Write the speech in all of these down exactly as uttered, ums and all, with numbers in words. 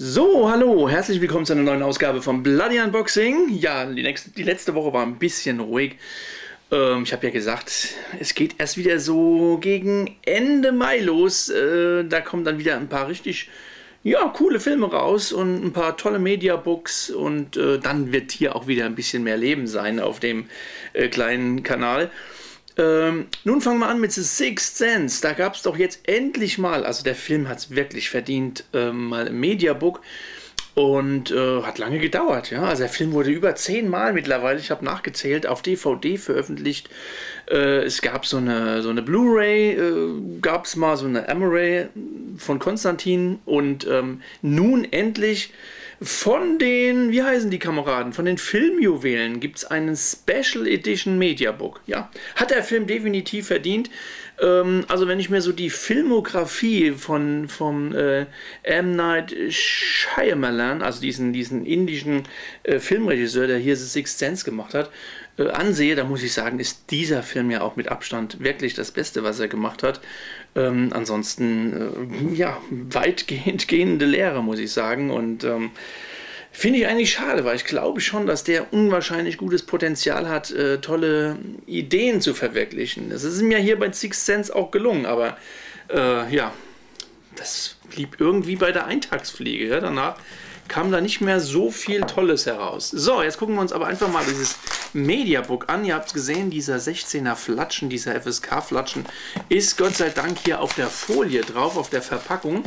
So, hallo, herzlich willkommen zu einer neuen Ausgabe von Bloody Unboxing. Ja, die, nächste, die letzte Woche war ein bisschen ruhig. Ähm, ich habe ja gesagt, es geht erst wieder so gegen Ende Mai los. Äh, da kommen dann wieder ein paar richtig, ja, coole Filme raus und ein paar tolle Mediabooks. Und äh, dann wird hier auch wieder ein bisschen mehr Leben sein auf dem äh, kleinen Kanal. Ähm, nun fangen wir an mit The Sixth Sense. Da gab es doch jetzt endlich mal, also der Film hat es wirklich verdient, ähm, mal ein Mediabook und äh, hat lange gedauert. Ja? Also der Film wurde über zehn Mal mittlerweile, ich habe nachgezählt, auf D V D veröffentlicht. Äh, es gab so eine, so eine Blu-ray, äh, gab es mal so eine Amaray von Konstantin und ähm, nun endlich von den, wie heißen die Kameraden, von den Filmjuwelen gibt es einen Special Edition Mediabook. Ja, hat der Film definitiv verdient. Ähm, also wenn ich mir so die Filmografie von vom äh, M. Night Shyamalan, also diesen, diesen indischen äh, Filmregisseur, der hier The Sixth Sense gemacht hat, äh, ansehe, da muss ich sagen, ist dieser Film ja auch mit Abstand wirklich das Beste, was er gemacht hat. Ähm, ansonsten, äh, ja, weitgehend gehende Lehre, muss ich sagen. Und ähm, finde ich eigentlich schade, weil ich glaube schon, dass der unwahrscheinlich gutes Potenzial hat, äh, tolle Ideen zu verwirklichen. Das ist mir hier bei Sixth Sense auch gelungen, aber äh, ja, das blieb irgendwie bei der Eintagsfliege. Ja? Danach kam da nicht mehr so viel Tolles heraus. So, jetzt gucken wir uns aber einfach mal dieses Mediabook an. Ihr habt es gesehen, dieser sechzehner Flatschen, dieser F S K-Flatschen ist Gott sei Dank hier auf der Folie drauf, auf der Verpackung.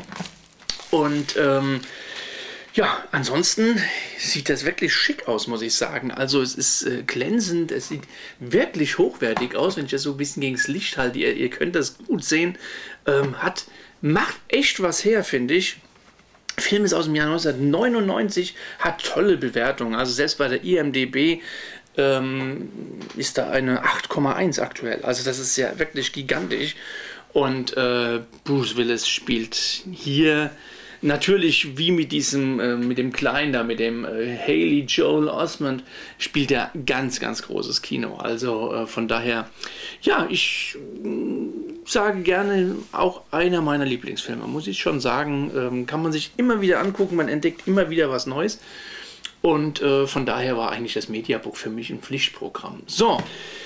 Und ähm, ja, ansonsten sieht das wirklich schick aus, muss ich sagen. Also es ist äh, glänzend, es sieht wirklich hochwertig aus, wenn ich das so ein bisschen gegen das Licht halte. Ihr, ihr könnt das gut sehen. Ähm, hat, macht echt was her, finde ich. Der Film ist aus dem Jahr neunzehnhundertneunundneunzig, hat tolle Bewertungen. Also selbst bei der I M D B ähm, ist da eine acht Komma eins aktuell. Also das ist ja wirklich gigantisch. Und äh, Bruce Willis spielt hier natürlich wie mit diesem, äh, mit dem Kleinen da, mit dem äh, Haley Joel Osment, spielt er ganz, ganz großes Kino. Also äh, von daher, ja, ich äh, sage gerne, auch einer meiner Lieblingsfilme, muss ich schon sagen. Ähm, kann man sich immer wieder angucken, man entdeckt immer wieder was Neues. Und äh, von daher war eigentlich das Mediabook für mich ein Pflichtprogramm. So.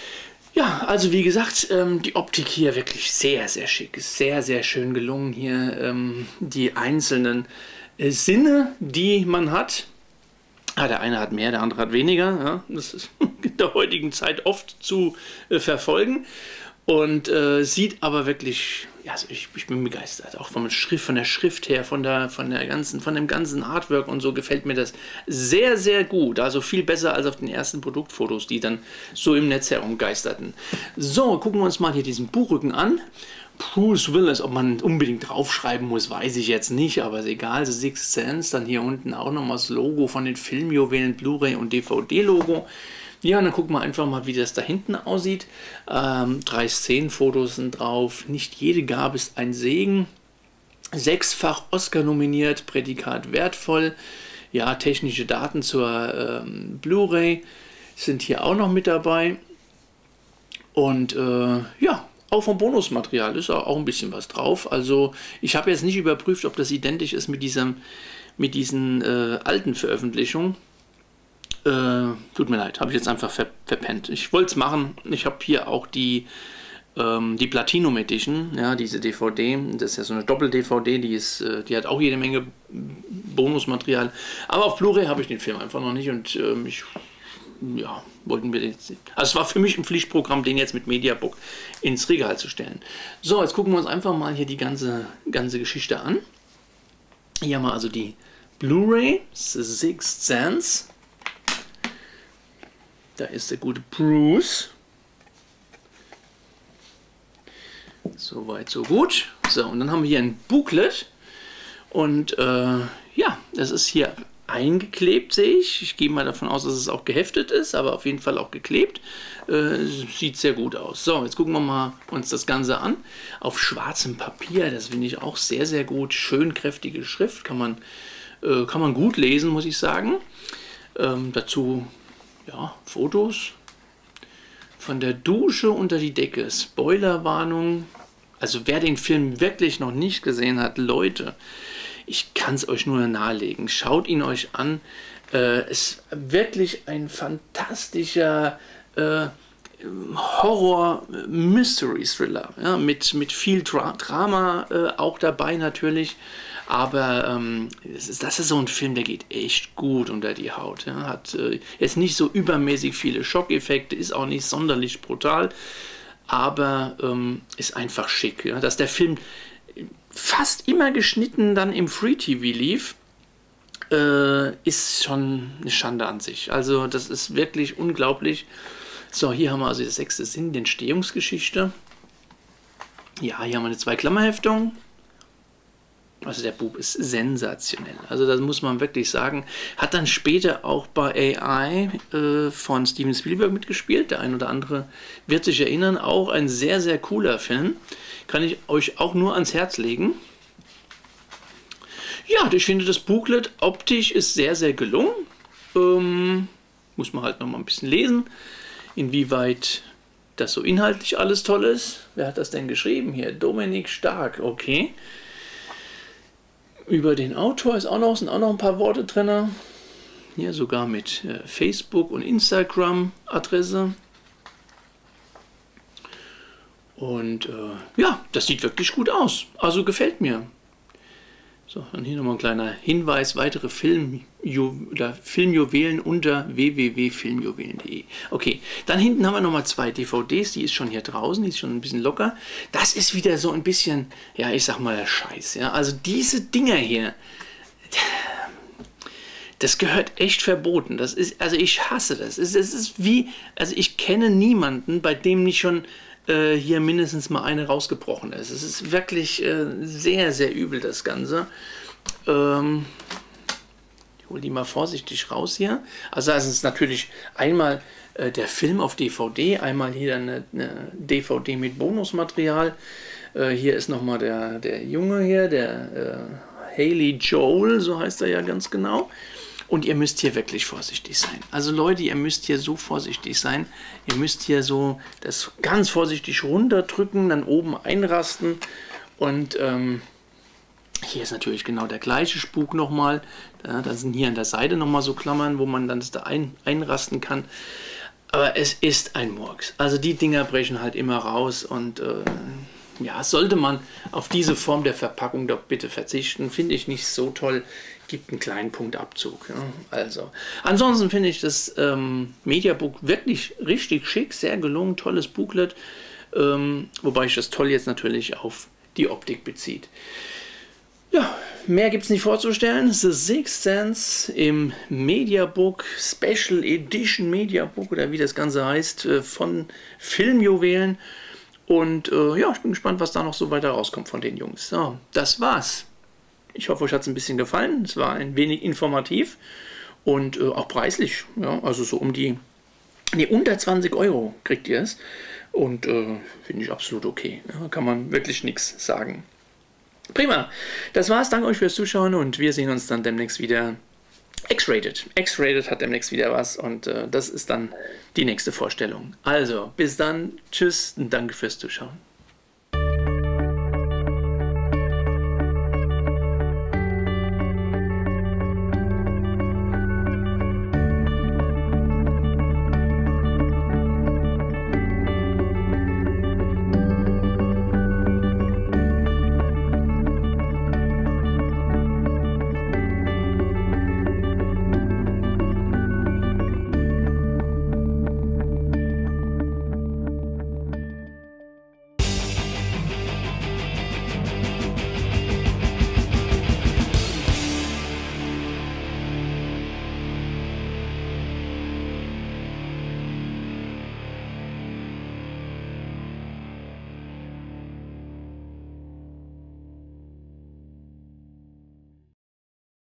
Ja, also wie gesagt, ähm, die Optik hier wirklich sehr, sehr schick. Ist sehr, sehr schön gelungen hier. Ähm, die einzelnen äh, Sinne, die man hat. Ah, der eine hat mehr, der andere hat weniger. Ja, das ist in der heutigen Zeit oft zu äh, verfolgen. Und äh, sieht aber wirklich, ja, also ich, ich bin begeistert. Auch vom Schrift, von der Schrift her, von der, von der ganzen, von dem ganzen Artwork und so gefällt mir das sehr, sehr gut. Also viel besser als auf den ersten Produktfotos, die dann so im Netz herumgeisterten. So, gucken wir uns mal hier diesen Buchrücken an. Bruce Willis, ob man unbedingt draufschreiben muss, weiß ich jetzt nicht, aber ist egal. The Sixth Sense, dann hier unten auch nochmal das Logo von den Filmjuwelen, Blu-ray und D V D-Logo. Ja, und dann gucken wir einfach mal, wie das da hinten aussieht. Ähm, drei Szenenfotos sind drauf. Nicht jede Gabe ist ein Segen. Sechsfach Oscar nominiert, Prädikat wertvoll. Ja, technische Daten zur ähm, Blu-ray sind hier auch noch mit dabei. Und äh, ja, auch vom Bonusmaterial ist auch ein bisschen was drauf. Also ich habe jetzt nicht überprüft, ob das identisch ist mit, diesem, mit diesen äh, alten Veröffentlichungen. Äh, tut mir leid, habe ich jetzt einfach ver verpennt. Ich wollte es machen. Ich habe hier auch die, ähm, die Platinum Edition, ja, diese D V D. Das ist ja so eine Doppel-D V D, die, ist, äh, die hat auch jede Menge Bonusmaterial. Aber auf Blu-ray habe ich den Film einfach noch nicht und ähm, ich, ja, wollten wir den jetzt sehen. Also es war für mich ein Pflichtprogramm, den jetzt mit Mediabook ins Regal zu stellen. So, jetzt gucken wir uns einfach mal hier die ganze, ganze Geschichte an. Hier haben wir also die Blu-ray, The Sixth Sense. Da ist der gute Bruce. Soweit, so gut. So, und dann haben wir hier ein Booklet. Und äh, ja, das ist hier eingeklebt, sehe ich. Ich gehe mal davon aus, dass es auch geheftet ist, aber auf jeden Fall auch geklebt. Äh, sieht sehr gut aus. So, jetzt gucken wir mal uns das Ganze an. Auf schwarzem Papier, das finde ich auch sehr, sehr gut. Schön kräftige Schrift, kann man, äh, kann man gut lesen, muss ich sagen. Ähm, dazu ja, Fotos von der Dusche unter die Decke. Spoilerwarnung. Also wer den Film wirklich noch nicht gesehen hat, Leute, ich kann es euch nur nahelegen. Schaut ihn euch an. Äh, es ist wirklich ein fantastischer äh, Horror-Mystery-Thriller, ja, mit, mit viel Dra Drama äh, auch dabei natürlich. Aber ähm, das, ist, das ist so ein Film, der geht echt gut unter die Haut. Ja. Hat äh, jetzt nicht so übermäßig viele Schockeffekte, ist auch nicht sonderlich brutal, aber ähm, ist einfach schick. Ja. Dass der Film fast immer geschnitten dann im Free-T V lief, äh, ist schon eine Schande an sich. Also das ist wirklich unglaublich. So, hier haben wir also der sechste Sinn, die Entstehungsgeschichte. Ja, hier haben wir eine Zwei-Klammer-Heftung. Also der Bub ist sensationell. Also das muss man wirklich sagen. Hat dann später auch bei A I äh, von Steven Spielberg mitgespielt. Der ein oder andere wird sich erinnern. Auch ein sehr, sehr cooler Film. Kann ich euch auch nur ans Herz legen. Ja, ich finde das Booklet optisch ist sehr, sehr gelungen. Ähm, muss man halt noch mal ein bisschen lesen, inwieweit das so inhaltlich alles toll ist. Wer hat das denn geschrieben hier? Dominik Stark, okay. Über den Autor ist auch noch, sind auch noch ein paar Worte drin. Hier sogar mit äh, Facebook und Instagram Adresse. Und äh, ja, das sieht wirklich gut aus. Also gefällt mir. So, dann hier nochmal ein kleiner Hinweis. Weitere Film oder Filmjuwelen unter w w w punkt filmjuwelen punkt de. Okay, dann hinten haben wir nochmal zwei D V Ds. Die ist schon hier draußen, die ist schon ein bisschen locker. Das ist wieder so ein bisschen, ja, ich sag mal, der Scheiß. Ja? Also diese Dinger hier, das gehört echt verboten. Das ist, also ich hasse das. Es ist, es ist wie, also ich kenne niemanden, bei dem nicht schon äh, hier mindestens mal eine rausgebrochen ist. Es ist wirklich äh, sehr, sehr übel, das Ganze. Ähm, ich hole die mal vorsichtig raus hier. Also das ist natürlich einmal äh, der Film auf D V D, einmal hier eine, eine D V D mit Bonusmaterial. Äh, hier ist nochmal der, der Junge hier, der äh, Haley Joel, so heißt er ja ganz genau. Und ihr müsst hier wirklich vorsichtig sein. Also Leute, ihr müsst hier so vorsichtig sein. Ihr müsst hier so das ganz vorsichtig runterdrücken, dann oben einrasten. Und ähm, hier ist natürlich genau der gleiche Spuk nochmal. Da, da sind hier an der Seite nochmal so Klammern, wo man dann das da ein, einrasten kann. Aber es ist ein Murks. Also die Dinger brechen halt immer raus. Und äh, ja, sollte man auf diese Form der Verpackung doch bitte verzichten. Finde ich nicht so toll. Gibt einen kleinen Punktabzug. Ja. Also, ansonsten finde ich das ähm, Mediabook wirklich richtig schick, sehr gelungen, tolles Booklet, ähm, wobei ich das toll jetzt natürlich auf die Optik bezieht. Ja, mehr gibt es nicht vorzustellen. The Sixth Sense im Mediabook, Special Edition Mediabook oder wie das Ganze heißt, äh, von Filmjuwelen. Und äh, ja, ich bin gespannt, was da noch so weiter rauskommt von den Jungs. So, das war's. Ich hoffe, euch hat es ein bisschen gefallen. Es war ein wenig informativ und äh, auch preislich. Ja, also so um die, nee, unter zwanzig Euro kriegt ihr es. Und äh, finde ich absolut okay. Ja, kann man wirklich nichts sagen. Prima. Das war's. Danke euch fürs Zuschauen und wir sehen uns dann demnächst wieder. X-Rated. X-Rated hat demnächst wieder was und äh, das ist dann die nächste Vorstellung. Also, bis dann. Tschüss und danke fürs Zuschauen.